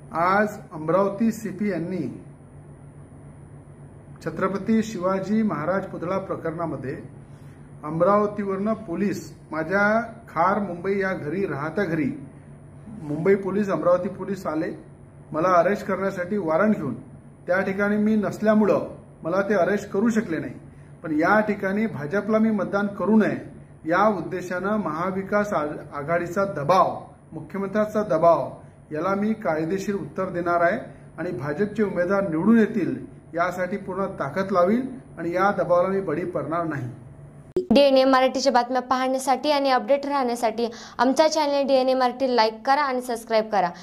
आज अमरावती सीपी यांनी छत्रपती शिवाजी महाराज पुतळा प्रकरणामध्ये अमरावतीवरनं पोलीस माझ्या खार मुंबई या घरी राहत्या घरी मुंबई पोलीस अमरावती पोलीस आले मला अरेस्ट करण्यासाठी वॉरंट घेऊन। त्या ठिकाणी मी नसल्यामुळं मला ते अरेस्ट करू शकले नाही, पण या ठिकाणी भाजपला मी मतदान करू नये या उद्देशानं महाविकास आघाडीचा दबाव, मुख्यमंत्र्यांचा दबाव याला मी कायदेशीर उत्तर देणार आहे आणि भाजपचे उमेदवार निवडून येतील यासाठी पूर्ण ताकद लावील आणि या दबावाला मी बळी पडणार नाही। डीएनए मराठीच्या बातम्या पाहण्यासाठी आणि अपडेट राहण्यासाठी आमचा चॅनल डीएनए मराठी लाईक करा आणि सबस्क्राइब करा।